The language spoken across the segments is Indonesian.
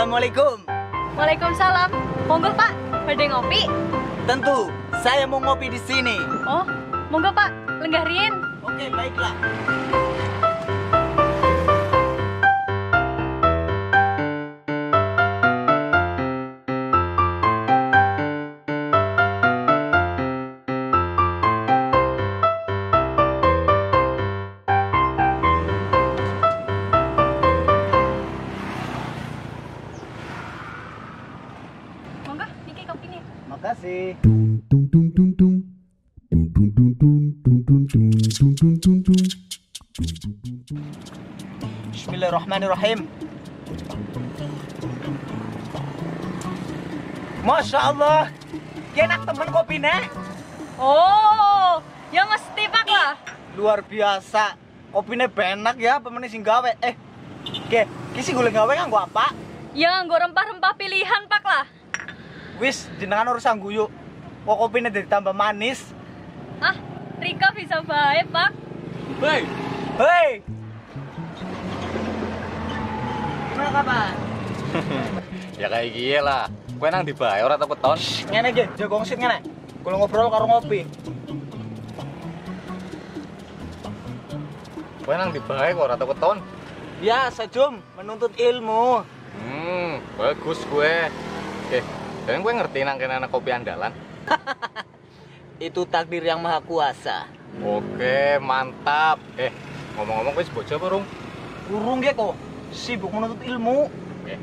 Assalamualaikum. Waalaikumsalam. Monggo Pak, badhe ngopi? Tentu, saya mau ngopi di sini. Oh, monggo Pak, lenggah riyin. Oke, baiklah. Monggo, niki kopine. Makasih. Bismillahirrahmanirrahim. Masya Allah, enak temen kopinya. Oh, ya mesti Pak lah. Luar biasa, kopinya benak ya, pemenang sing gawe. Kisi gulai gawe kan gua apa? Ya nggo rempah-rempah pilihan Pak lah. Wis, jenengan urusan guyu. Kok kopinya jadi tambah manis? Ah, Rika bisa bae Pak. Hei, hei. Gimana kabar? Ya kayak gini lah. Kowe nang di bae ora tau keton. Ngene iki, jago ngsit ngene. Kalau ngobrol karo ngopi. Kowe nang di bae kok ora tau keton. Biasa, Jum, menuntut ilmu. Bagus kowe. Oke, dan kowe ngerti nang kene ana kopi andalan. Itu takdir yang maha kuasa. Oke, mantap. Ngomong-ngomong kowe bojo apa, Rung? Urung ge kok, sibuk menuntut ilmu. Oke.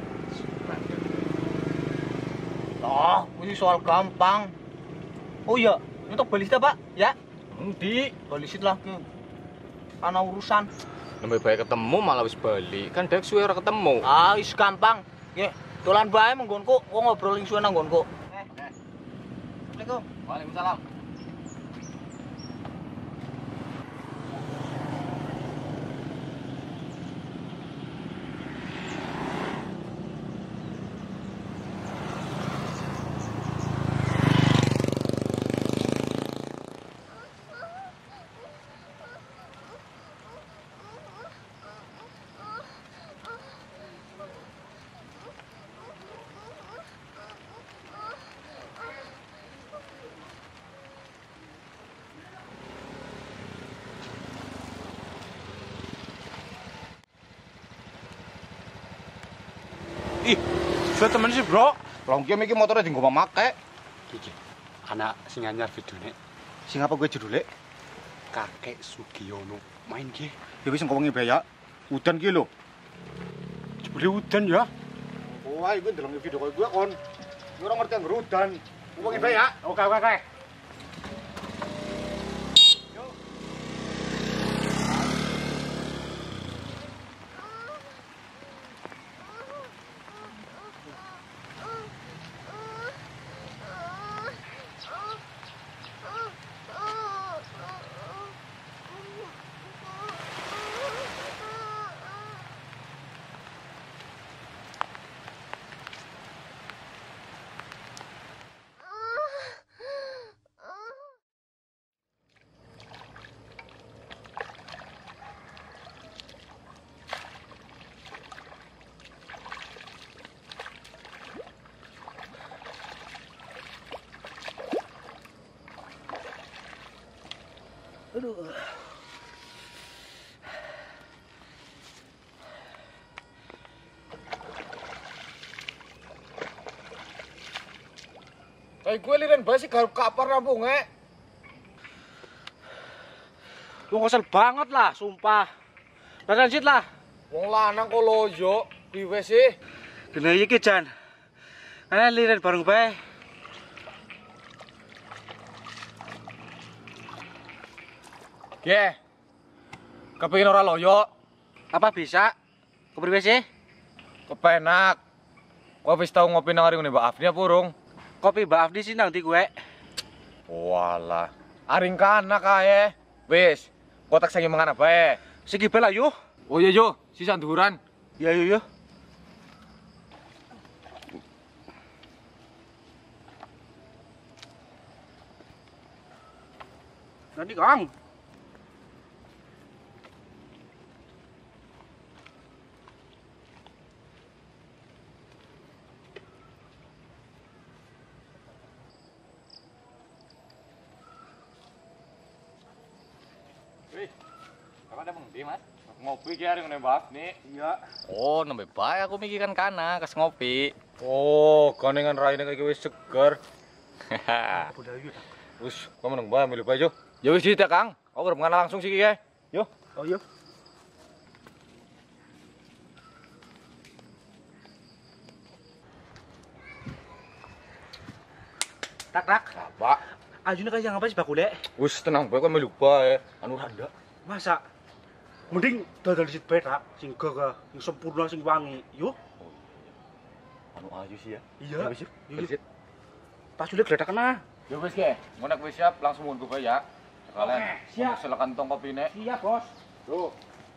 Oh, ini soal gampang. Oh iya, nyetok balisit Pak, ya? Endi? Balisit lah ke ana urusan. Nembe bae ketemu malah wis bali. Kan dek suwe ora ketemu. Ah, wis gampang. Nggih, dolan bae menggonku, kok ngobrol ing suwe nang nggonku. Assalamualaikum. Waalaikumsalam. Ih, saya temen sih bro. Long game iki motore dienggo make. Iki, anak sing anyar videone. Sing apa gue judule? Kakek Sugiono main ki. Ya wis ngomongin bae ya. Udan ki lho. Jebule udan ya. Wah, iku ndelok video koyo gue kon. Gue ora ngerti anggere udan. Ngomongin bae ya. Oke, oke, oke. Aduh. Kayak gue liren bae sih garuk kapar rampunge. Lu kesel banget lah, sumpah. Lanjut lah. Wong lanang kok loyo, piwe sih? Kena iki Jan. Ana liren bareng bae. Ge. Kepengin ora loyo, Apa bisa? Kepriwe sih? kepenak. Kok wis tau ngopi nang ngene Mbak Afni apa urung? Kopi Mbak Afdi sih nang ndi kowe? Walah, aring kana kae. Wis, kotak sing mangan bae. Segi bela yo. Oh iya yo, sisa nduran. Ya yo yo. Nanti Kang. Mana bang di mas? Ngopi kira yang nembak nih. Iya. Oh, nembe bae aku mikiran kana kas ngopi. Oh, ganengan raine kayak wis seger. Haha. Udah yuk. Wis, kamu nang bae milih bae yo. Ya wis ya Kang. Aku urip ngana langsung sih ya. Yo. Oh iya. Tak tak. Pak. Ajune kayak ngapa sih bakule? Wis tenang bae kok milih bae. Anu randa. Masa mending dodol di situ tak sing gagah, sing sempurna, sing wangi. Yuk. Anu ayu sih ya. Iya. Wis yuk. Yuk, yuk. Wis. Pas udah geledak kena. Ya wis ke. Ngono wis siap langsung mundur bae ya. Sekalian. Oke, siap. Silakan tong kopine. Iya, Bos. Tuh.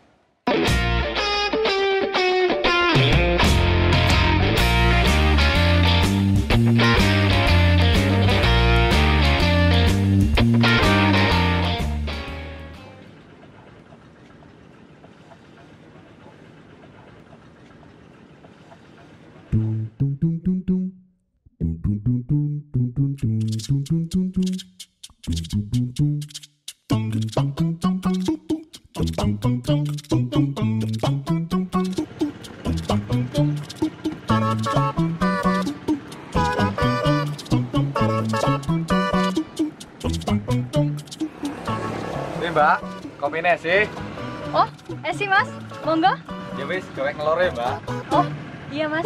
Nih Mbak, kopine sih. Oh, sih mas, monggo. Ya wis, gawe ngelore Mbak. Oh, iya mas.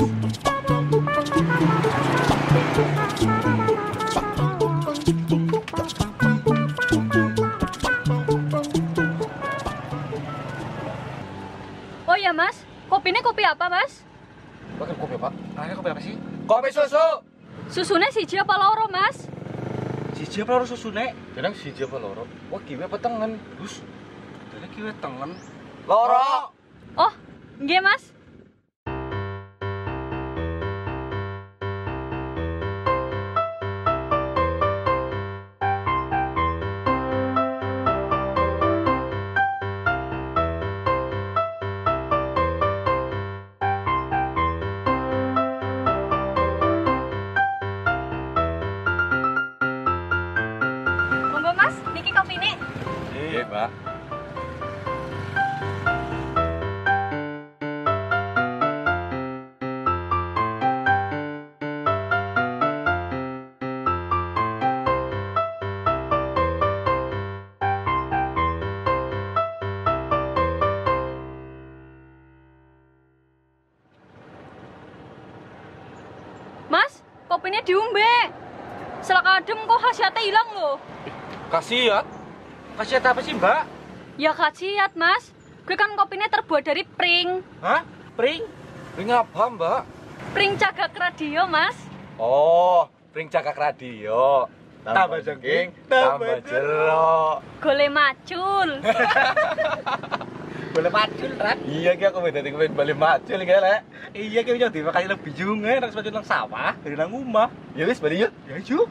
Oh iya mas, kopinya kopi apa mas? Bakal kopi Pak. Ada kopi apa sih? Kopi susu. Susunya siji apa loro mas? Siji apa loro susune? Jeneng siji apa loro? Wah, kiwe petengen. Terus dene kiwe tengen. Loro. Oh, nggih mas. Monggo mas, niki kopine. Iya, Mbak. Mas, kopinya diumbe. Selaka adem kok khasiatnya hilang loh. Kasiat. Kasih apa sih, Mbak? Ya khasiat mas. Gue kan kopinya terbuat dari pring. Hah? Pring? Ring apa, Mbak? Pring cagak radio mas. Oh, ring cakak radio. Tambah jengking, tambah jero. Gole macul. Boleh macul, Rat. Iya, ki aku beda dikit balik macul ki lek. Iya, kayak jadi makanya lebih bingung nang sepatu nang sawah dari nang rumah. Ya wis, balik yuk. Ya, yuk.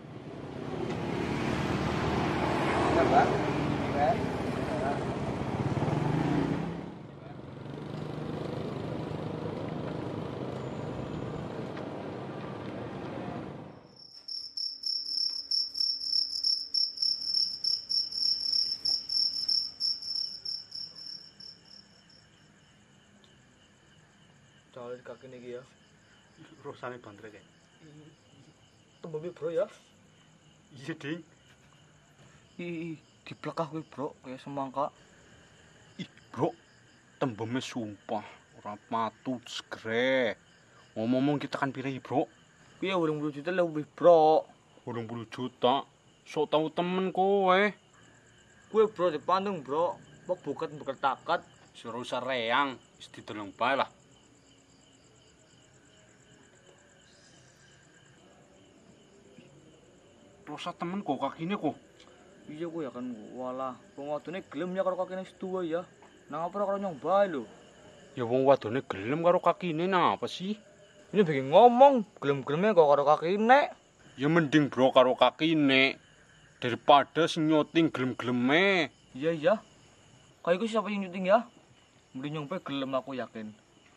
Soalnya kaki nih ya. Rusane bantre kayak. Tembemi bro ya. Iya, Ding. Ih, diplekah kowe bro, kayak semangka. Ih, Bro. Tembeme sumpah ora patut segere. Ngomong-ngomong kita kan pilih, Bro. Piye 20 juta lebih bro. 20 juta. Sok tau temen kowe. Gue bro di Bandung bro. Bok buket takat. Suruh sareang, wis ditolong bae lah. Rosa temen kok kakine kok. Iya gue ya kan walah. Wong wadone gelem ya karo kakene setua ya. Nang apa karo nyoba lho. Ya wong wadone gelem karo kakine napa sih? Ini bikin ngomong, gelem-gelemnya kok karo kakine. Ya mending bro karo kakine daripada sing nyoting gelem-geleme. Iya iya. Kayak gue siapa yang nyuting ya? Mending nyompe gelem aku yakin.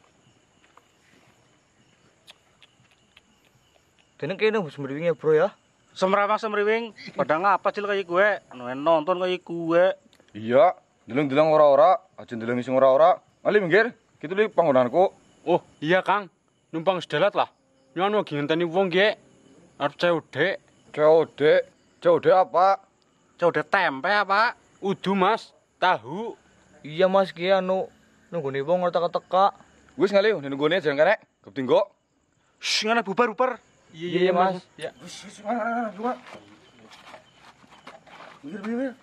Dene kene wis mriwinge bro ya. Semrawang semriwing, pada ngapa cil kayak gue? Anu nonton kayak gue. Iya, Deleng-deleng ora-ora, aja ndeleng sing ora-ora. Ali minggir, gitu li panggonanku. Oh, iya, Kang. Numpang sedalat lah. Nyono lagi ngenteni wong ge. Arep COD. COD apa? COD tempe apa? Udu, Mas. Tahu. Iya Mas ki anu nunggone wong teka-teka. Wis ngali nunggone jangan karek. Ketinggo. Shh, ngene bubar. Iya Mas. Ya. Wis mana. Minggir.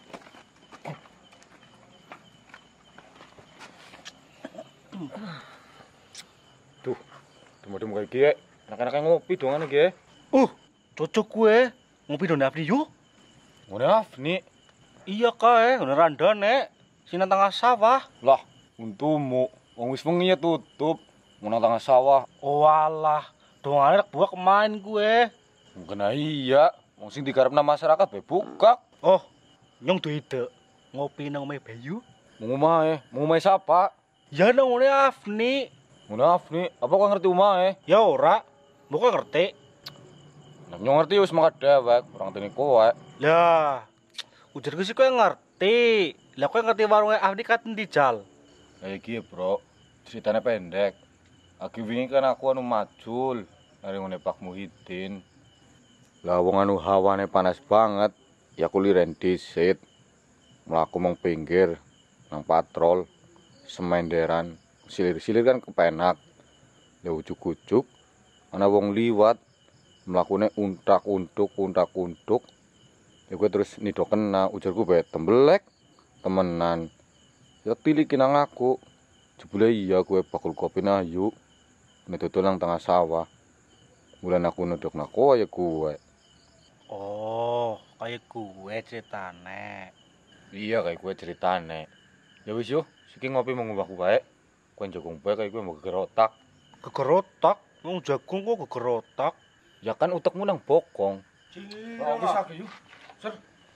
Tuh, temu kayak gini, anak-anaknya ngopi dong iki. Cocok gue. Ngopi dong Afni yuk. Ngene Afni. Iya kae, ngono randane. Sina tengah sawah. Lah, untumu. Wong wis wengi tutup. Ngono tengah sawah. Oh alah, dongane rek buak main gue. Kena iya. Wong sing digarepna masyarakat bae buka. Oh, nyong duwe ide. Ngopi nang omahe Bayu. Mau omahe siapa? Ya nang ngene Afni. Ngono Afni, apa kok ngerti omahe? Ya ora. Mbok ngerti. Nek ngerti wis mangkat dewek, orang teni kowe. Lah, ujarku sih kowe ngerti. Lah kowe ngerti warunge Afni katen dijal. Kayak iki, Bro. Ceritanya pendek. Aki wingi kan aku anu majul dari ngene Pak Muhyiddin. Lah wong anu hawane panas banget. Ya aku liren disit. Mlaku mong pinggir nang patrol semenderan. Silir-silir kan kepenak. Ya ujuk-ujuk ana wong liwat mlakune untak-untuk. Ya gue terus nido kena ujarku bae tembelek temenan. Ya tilikin nang aku. Jebule iya gue bakul kopi nayu. Metutul nang tengah sawah. Bulan aku nuduk nako ya gue. Oh, kayak gue ceritane. Iya kayak gue ceritane. Ya wis yo, siki ngopi mau ngubahku bae. Kowe jagung bae kayak gue mau gegerotak. Gegerotak? Wong jagung kok gegerotak? Ya kan utekmu nang bokong. Oh, wis aku yuk. Ser.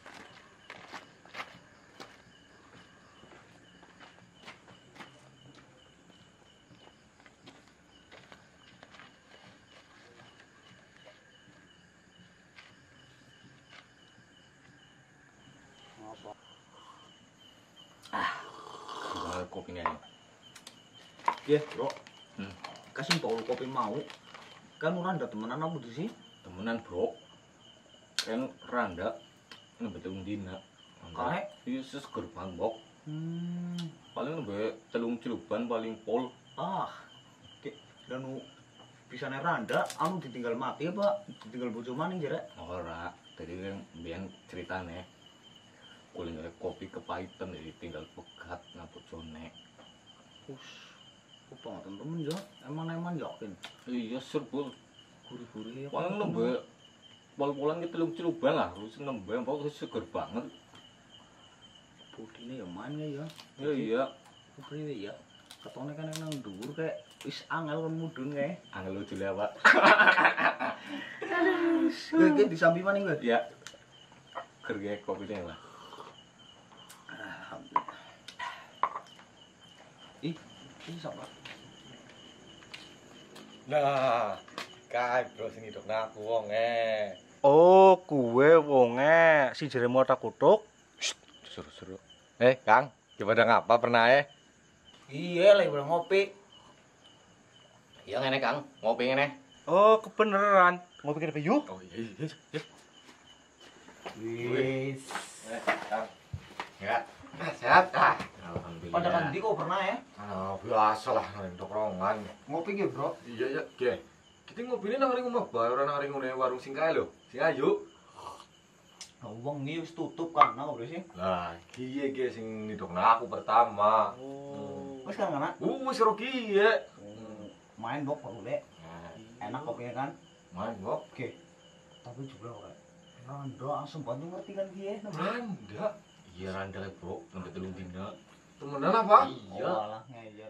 Gimana kopinya ini? Ya, Bro. Kasih tau kopi mau. Kan randa temenan apa tuh sih? Temenan bro. Kan randa. Ini betul dina. Kae? Iya seger banget. Paling lebih telung celuban paling pol. Dan bisa randa, anu ditinggal mati apa? Ditinggal bojo maning jare? Ora, tadi kan biyen ceritane. Kuliner kopi kepahitan jadi tinggal pegat ngaput jone. Kok temen ya? Emang yakin? Iya serbul. Gurih-gurih. Paling lebih pol-polan ki telung celuban lah, wis nembe pokoknya seger banget. Budine ya main ya. Ya iya. Priwe ya? Ketone kan nang dhuwur kayak wis angel kan mudhun kae. Angel lucu le, Pak. Gue disambi maning gue. Ya. Kerja kopinya lah. Alhamdulillah. Ini siapa? Nah, kae bro sing hidupna aku wong Oh, kue wonge si jeremu otak kutuk. Seru-seru. Kang, gimana ngapa pernah Iya, lagi udah ngopi. Iya ngene Kang, ngopi ngene. Oh, kebeneran. Ngopi kene Bayu? Oh iya. Wis. Kang. Ya, sehat. Alhamdulillah. Pada kan di kok pernah ya? Biasa lah ngendok rongan. Ngopi ge, Bro. Iya, Ge. Kita ngopine nang ring omah bae ora nang ring warung sing kae lho. Sing ayu. Wong iki wis tutup kan, nang sih? Lah, kiye ge sing nidokna aku pertama. Oh. Wis kan kana? Wis karo kiye. Main bok boleh. Enak kopinya kan? Main kok. Oke. Tapi juga ora. Randa asem bantu ngerti kan kiye? Randa. Iya randa le, Bro. Sampai telung dina. Temenan apa? Iya. Walah ngeyel.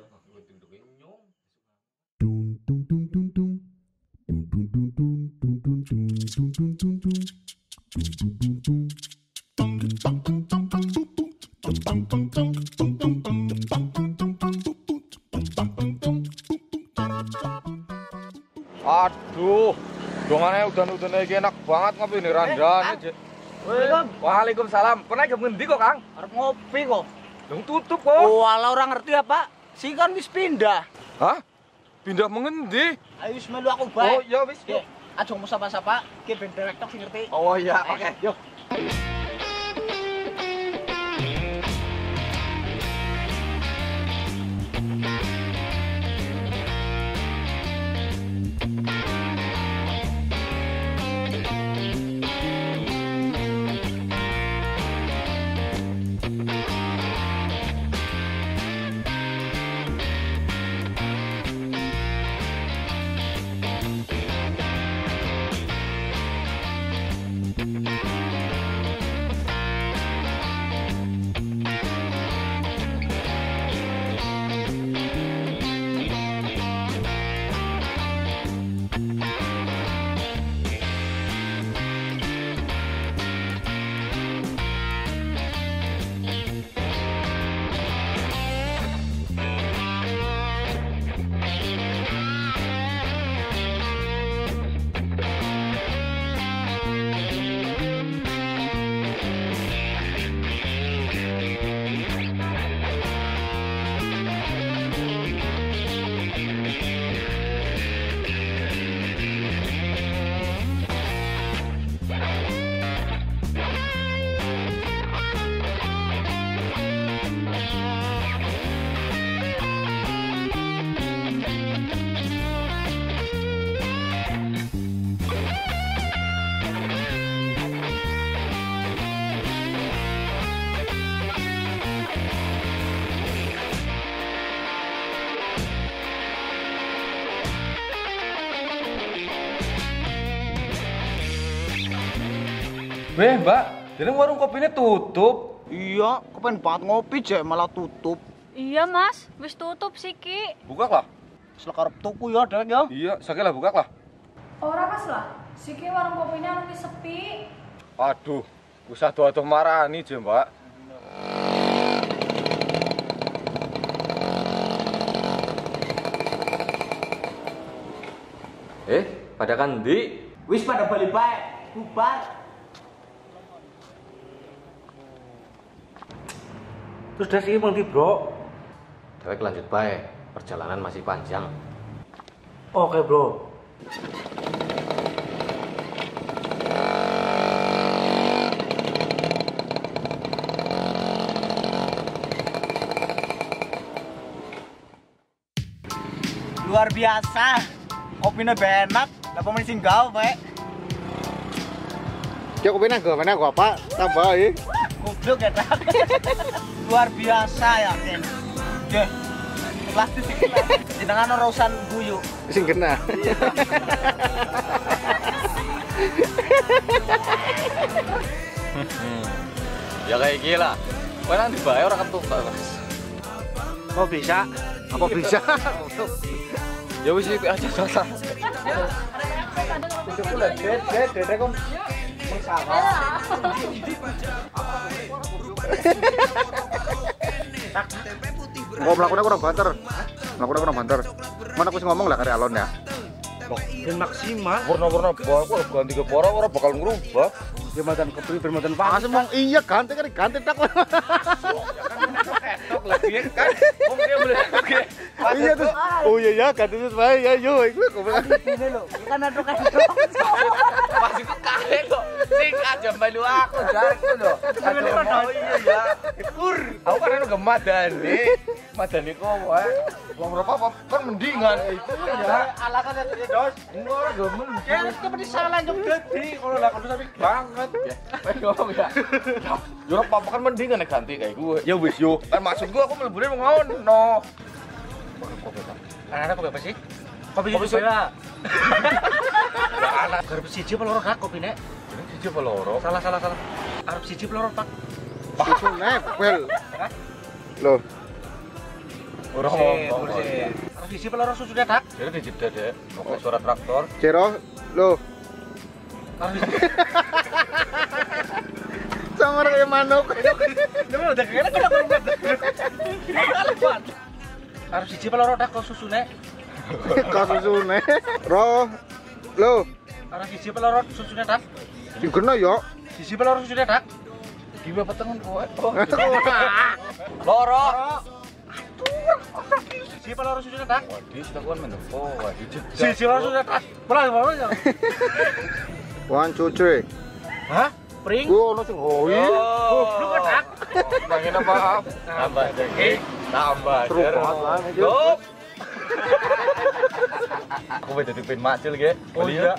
Aduh, dongane udan-udane iki enak banget ngopi ini randane. Waalaikumsalam. Waalaikumsalam. Pernah ke ngendi kok, Kang? Arep ngopi kok. Dong tutup kok. Oh, ala orang ngerti ya, Pak. Si kan wis pindah. Hah? Pindah mengendi? Ayo wis melu aku bae. Oh, ya wis. Oke, aja mau sapa-sapa, ki ben derek tok sing ngerti. Oh iya, oke. Yuk. Weh, Mbak, jadi warung kopinya tutup. Iya, kepen banget ngopi jek malah tutup. Iya, Mas. Wis tutup sih, Ki. Buka lah. Selekarep tuku ya, Dek ya. Iya, sakit lah buka lah. Ora Mas lah. Siki warung kopinya anu sepi. Aduh, usah doa-doa marani je, Mbak. Pada kan ndi? Wis pada bali bae, bubar. Terus dari sini nanti bro. Dewek lanjut bae, perjalanan masih panjang. Oke bro. Luar biasa. Kopinya enak, apa meni sing gawe. Ya kopinya gua apa? Tambahin. Goblok ya, Dak. Luar biasa ya, Ken. Oke. Plastik iki. Jenengan ora urusan guyu. Sing kena. Ya kayak gila. Kowe nang dibayar ora ketukar, Mas. Kok bisa? Apa bisa? Ya wis iki aja salah. Itu kula dede kok masalah. Oh, melakukan kurang banter. Melakukan kurang banter. Mana aku sih ngomong lah kare alon ya. Ben maksimal. Warna-warna baru ganti ke pora ora bakal ngerubah. Jembatan kepri bermatan Ah, semong iya ganti tak. Tok lagi kan. Wong dia boleh oke. Iya terus. Oh iya ya ganti terus bae ya yo iku kok. ini lho. Kan aduk-aduk. Masih kale kok. Sing aja melu aku jarku lho. Oh iya ya. Pur. Aku kan anu gemadani. Madani kok wae. Wong berapa kan mendingan itu ya. Ala kan ya, Dos. Ora gemen. Ya seperti salah nyok dadi. Kalau lah kudu sampe banget. Kowe ngomong ya. Yo apa kan mendingan nek ganti kayak gue. Ya wis yo. Kan maksud gue aku mlebune ngono. Anak kopi apa sih? Kopi Kopi susu ya. Anak Arep siji apa loro Kak kopine? ini siji apa loro? Salah. Arep siji apa loro, Pak? Susune bel. Loh. Ora ngomong. Arep siji apa loro susune, Dak? Jadi dijeda deh. Oke suara traktor. Cero, lo sama kayak manuk. Udah kira kena kurang. Arep siji apa loro Dak kok susune? Kau susune. Roh, lo, Arep siji apa loro susune, Dak? sing kena yo. Siji apa loro susune, Dak? Gimana petengan kowe? Loro. Siapa loro sudah tak? Waduh, sudah kawan mendepo. Waduh, Si loro sudah tak. Pelan. 1 2 3. Hah? Pring? Gua ono sing hoi. Goblok kan tak? Nangin apa? Tambah daging, tambah Seru banget lah, Mas. Yup. Aku beda tipin macil ge. Oh iya.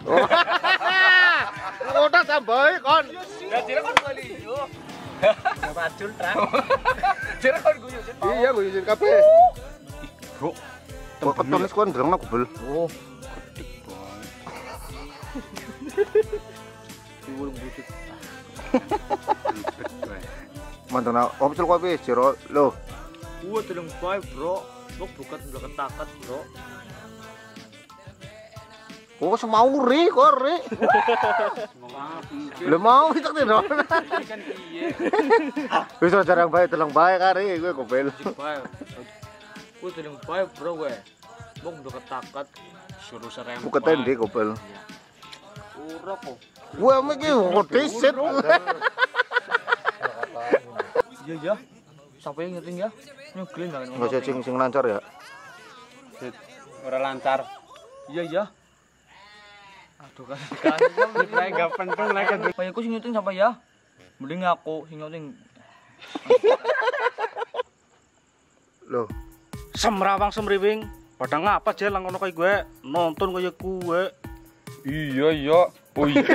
Udah sampai kon. Ya cira kon beli yo. Macul tak. Cira kon guyu sih. Iya, gue izin kabeh. Bro. Kok keton wis kon ndeleng aku bel. Oh. Gede banget. Iwul bucut. Mantan opsil kopi jero lho. Gua telung bae, Bro. Lu bukan belakang takat, Bro. Kok semau ri kok ri. Lho mau tak tino. Kan piye? Wis jarang bae teleng bae kari gue kopel. Bae. Gua telung bae, Bro gue. Mau belakang takat. Suruh serempet. Buka tendi kopel. Ora kok. Gue iki disit. Iya. Sampai yang nyeting ya. Nyuglin banget. Enggak usah sing lancar ya. Ora lancar. Iya. Aduh kan. Kayak enggak penting lagi. Kayak aku sing nyeting sampai ya. Mending aku sing nyeting. Loh, Semrawang semriwing. Pada ngapa aja lang ngono kayak gue nonton kayak gue. Iya. Oh iya.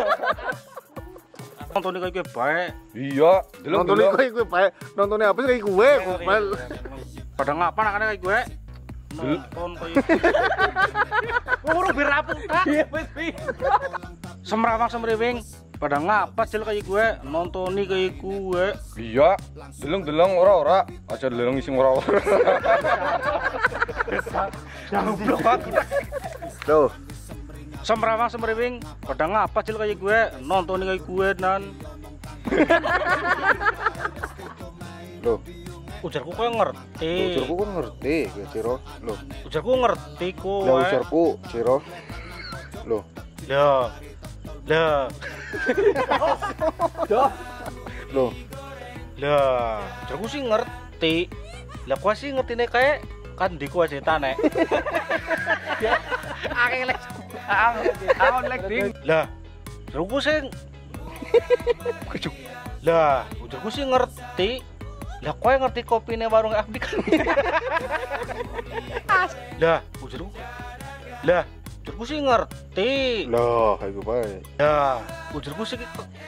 Nonton kayak gue baik. Iya, nonton iki gue bae. Nontonnya apa sih gue kopel. Pada ngapa nak kayak gue nonton kayak. Ora berapung tak. Semrawang semriwing. Pada ngapa aja kayak gue nontoni kayak gue. Iya, deleng ora. Aja deleng sing ora. Loh, Semrawang semriwing. Pada ngapa aja kayak gue nontoni kayak gue nan. loh. Ujarku kok ngerti. Ujarku kok ngerti, gue Ciro. Loh, Ujarku ngerti kowe. lah ujarku Ciro. Loh, Lah. loh. Lah, ujarku sih ngerti. Lah kowe sih ngertine kae kan di kowe setane. Aku lek ding. Lah, ujarku sih Lah, ujarku sih ngerti. Lah kowe ngerti kopine warung Abdi kan. Lah, ujarku sih ngerti. Loh, kayak gue bae. Lah, ujarku sih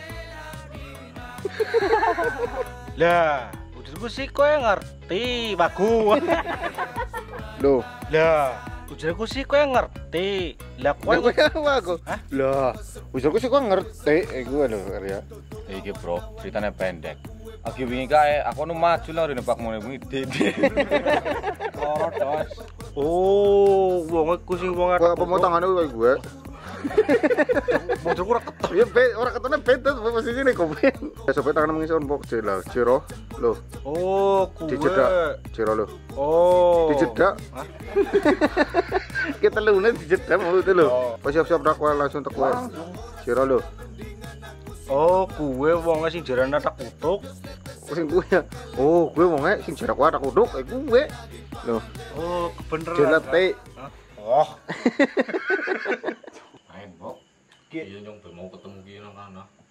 Lah, ujarku sih kowe ngerti, bagus. Loh, Lah, ujarku sih kowe ngerti. Lah kowe gue apa aku? Hah? Lah, ujarku sih kok ngerti, gue lho ya. Iki, Bro, ceritanya pendek. Aki wingi kae aku nu maju lah rene Pak Mune wingi dede. Loro dos. Oh, wong iku sing wong Kok pemotongan kayak gue. Motorku ora ketok. Ya orang ketone beda posisine kopel. Ya sampai tangan mengisor pok Ciro. Loh, Oh, kuwe. dijedak Ciro loh. Oh. Dijedak. Kita lune dijedak mau itu loh. Pas siap-siap rak langsung teko. Ciro loh. Oh, kuwe wong sing jarane tak kutuk. Sing gue ya. Oh, gue wonge sing jarak wae tak uduk gue. Loh, Oh, kebeneran. jelete. Oh. Main, Bro. Iya nyong mau ketemu ki nang kana.